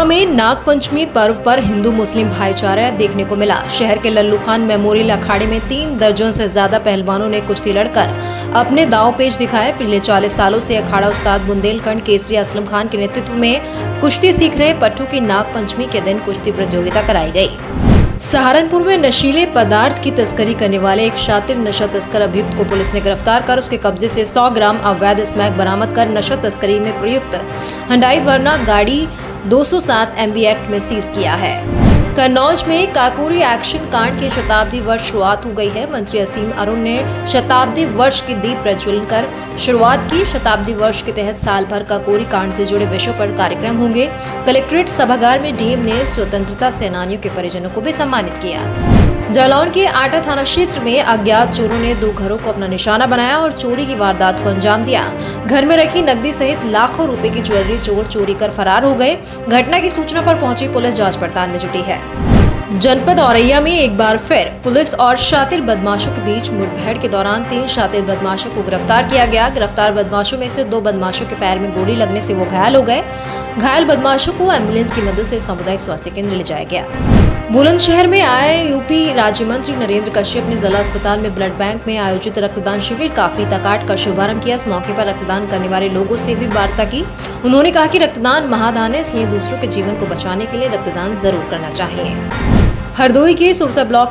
में नागपंचमी पर्व पर हिंदू मुस्लिम भाईचारा देखने को मिला। शहर के लल्लू खान मेमोरियल अखाड़े में 3 दर्जन से ज्यादा पहलवानों ने कुश्ती लड़कर अपने दांव पेच दिखाए। पिछले 40 सालों से अखाड़ा उस्ताद बुंदेलखंड केसरी असलम खान के नेतृत्व में कुश्ती सीख रहे पट्टों की नागपंचमी के दिन कुश्ती प्रतियोगिता कराई गई। सहारनपुर में नशीले पदार्थ की तस्करी करने वाले एक शातिर नशा तस्कर अभियुक्त को पुलिस ने गिरफ्तार कर उसके कब्जे से 100 ग्राम अवैध स्मैक बरामद कर नशा तस्करी में प्रयुक्त हुंडई वर्ना गाड़ी 207 MB एक्ट में सीज किया है। कन्नौज में काकोरी एक्शन कांड के शताब्दी वर्ष शुरुआत हो गई है। मंत्री असीम अरुण ने शताब्दी वर्ष की दीप प्रज्वलन कर शुरुआत की। शताब्दी वर्ष के तहत साल भर काकोरी कांड से जुड़े विषयों पर कार्यक्रम होंगे। कलेक्ट्रेट सभागार में डीएम ने स्वतंत्रता सेनानियों के परिजनों को भी सम्मानित किया। जालौन के आटा थाना क्षेत्र में अज्ञात चोरों ने 2 घरों को अपना निशाना बनाया और चोरी की वारदात को अंजाम दिया। घर में रखी नकदी सहित लाखों रुपए की ज्वेलरी चोर चोरी कर फरार हो गए। घटना की सूचना पर पहुंची पुलिस जांच पड़ताल में जुटी है। जनपद औरैया में एक बार फिर पुलिस और शातिर बदमाशों के बीच मुठभेड़ के दौरान 3 शातिर बदमाशों को गिरफ्तार किया गया। गिरफ्तार बदमाशों में से 2 बदमाशों के पैर में गोली लगने से वो घायल हो गए। घायल बदमाशों को एम्बुलेंस की मदद से सामुदायिक स्वास्थ्य केंद्र ले जाया गया। बुलंदशहर में आए यूपी राज्य मंत्री नरेंद्र कश्यप ने जिला अस्पताल में ब्लड बैंक में आयोजित रक्तदान शिविर का फीता काट कर शुभारंभ किया। इस मौके पर रक्तदान करने वाले लोगों से भी वार्ता की। उन्होंने कहा कि रक्तदान महादान है, इसलिए दूसरों के जीवन को बचाने के लिए रक्तदान जरूर करना चाहिए। हरदोई के सुरसा ब्लॉक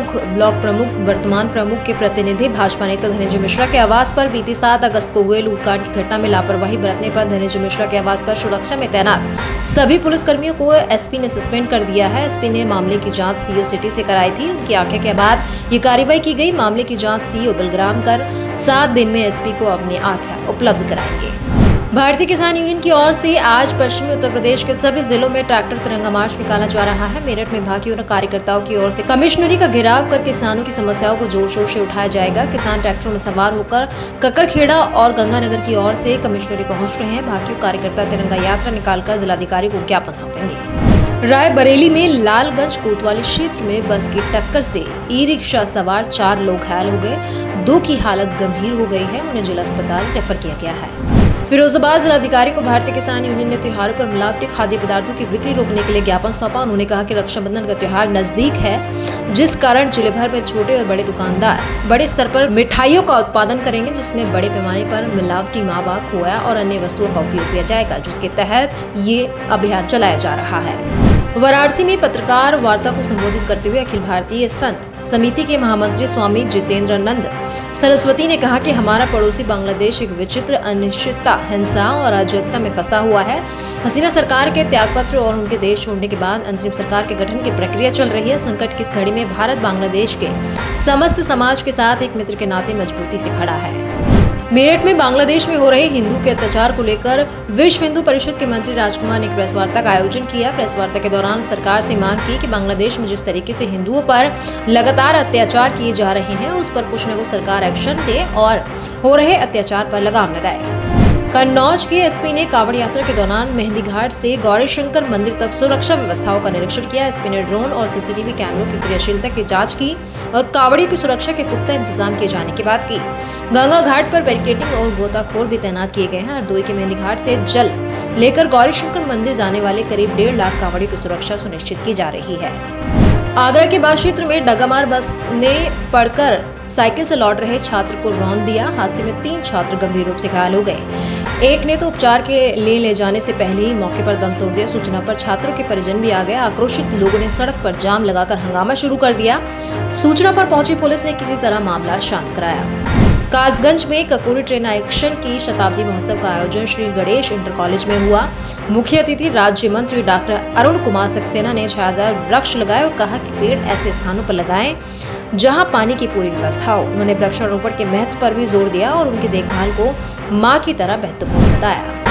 प्रमुख वर्तमान प्रमुख के प्रतिनिधि भाजपा नेता धनंजय मिश्रा के आवास पर बीती 7 अगस्त को हुए लूटकांड की घटना में लापरवाही बरतने पर धनंजय मिश्रा के आवास पर सुरक्षा में तैनात सभी पुलिसकर्मियों को एसपी ने सस्पेंड कर दिया है। एसपी ने मामले की जांच सीओ सिटी से कराई थी। उनकी आज्ञा के बाद ये कार्रवाई की गई। मामले की जाँच सीओ बलग्राम कर 7 दिन में एसपी को अपनी आज्ञा उपलब्ध कराएंगे। भारतीय किसान यूनियन की ओर से आज पश्चिमी उत्तर प्रदेश के सभी जिलों में ट्रैक्टर तिरंगा मार्च निकाला जा रहा है। मेरठ में भाजपा कार्यकर्ताओं की ओर से कमिश्नरी का घेराव कर किसानों की समस्याओं को जोर शोर से उठाया जाएगा। किसान ट्रैक्टरों में सवार होकर कक्करखेड़ा और गंगानगर की ओर से कमिश्नरी पहुंच रहे हैं। भाजपा कार्यकर्ता तिरंगा यात्रा निकालकर जिलाधिकारी को ज्ञापन सौंपेंगे। रायबरेली में लालगंज कोतवाली क्षेत्र में बस की टक्कर से ई रिक्शा सवार 4 लोग घायल हो गए। 2 की हालत गंभीर हो गई है, उन्हें जिला अस्पताल रेफर किया गया है। फिरोजाबाद जिलाधिकारी को भारतीय किसान यूनियन ने त्योहारों पर मिलावटी खाद्य पदार्थों की बिक्री रोकने के लिए ज्ञापन सौंपा। उन्होंने कहा कि रक्षाबंधन का त्योहार नजदीक है, जिस कारण जिले भर में छोटे और बड़े दुकानदार बड़े स्तर पर मिठाइयों का उत्पादन करेंगे, जिसमें बड़े पैमाने पर मिलावटी मावा, खोया और अन्य वस्तुओं का उपयोग किया जाएगा, जिसके तहत ये अभियान चलाया जा रहा है। वाराणसी में पत्रकार वार्ता को संबोधित करते हुए अखिल भारतीय संत समिति के महामंत्री स्वामी जितेंद्रानंद सरस्वती ने कहा कि हमारा पड़ोसी बांग्लादेश एक विचित्र अनिश्चितता, हिंसा और अराजकता में फंसा हुआ है। हसीना सरकार के त्यागपत्र और उनके देश छोड़ने के बाद अंतरिम सरकार के गठन की प्रक्रिया चल रही है। संकट की इस घड़ी में भारत बांग्लादेश के समस्त समाज के साथ एक मित्र के नाते मजबूती से खड़ा है। मेरठ में बांग्लादेश में हो रहे हिंदू के अत्याचार को लेकर विश्व हिंदू परिषद के मंत्री राजकुमार ने एक प्रेस वार्ता का आयोजन किया। प्रेस वार्ता के दौरान सरकार से मांग की कि बांग्लादेश में जिस तरीके से हिंदुओं पर लगातार अत्याचार किए जा रहे हैं, उस पर कुछ न कुछ सरकार एक्शन दे और हो रहे अत्याचार पर लगाम लगाए। कन्नौज के एसपी ने कांवड़ यात्रा के दौरान मेहंदी घाट से गौरीशंकर मंदिर तक सुरक्षा व्यवस्थाओं का निरीक्षण किया। एसपी ने ड्रोन और सीसीटीवी कैमरों की क्रियाशीलता की जांच की और कांवड़ियों की सुरक्षा के पुख्ता इंतजाम किए जाने की बात की। गंगा घाट पर बैरिकेडिंग और गोताखोर भी तैनात किए गए हैं। हरदोई के मेहंदी घाट से जल लेकर गौरीशंकर मंदिर जाने वाले करीब 1.5 लाख कांवड़ियों की सुरक्षा सुनिश्चित की जा रही है। आगरा के बाग क्षेत्र में डगामार बस ने पढ़कर साइकिल से लौट रहे छात्र को रौंद दिया। हादसे में 3 छात्र गंभीर रूप से घायल हो गए। एक ने तो उपचार के लिए ले जाने से पहले ही मौके पर दम तोड़ दिया। सूचना पर छात्रों के परिजन भी आ गए। आक्रोशित लोगों ने सड़क पर जाम लगाकर हंगामा शुरू कर दिया। सूचना पर पहुंची पुलिस ने किसी तरह मामला शांत कराया। कासगंज में ककोरी ट्रेन एक्शन की शताब्दी महोत्सव का आयोजन श्री गणेश इंटर कॉलेज में हुआ। मुख्य अतिथि राज्य मंत्री डॉक्टर अरुण कुमार सक्सेना ने छायादार वृक्ष लगाए और कहा कि पेड़ ऐसे स्थानों पर लगाएं जहां पानी की पूरी व्यवस्था हो। उन्होंने वृक्षारोपण के महत्व पर भी जोर दिया और उनकी देखभाल को मां की तरह महत्वपूर्ण बताया।